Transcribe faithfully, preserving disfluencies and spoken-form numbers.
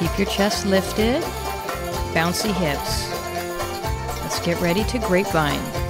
Keep your chest lifted. Bouncy hips. Let's get ready to grapevine.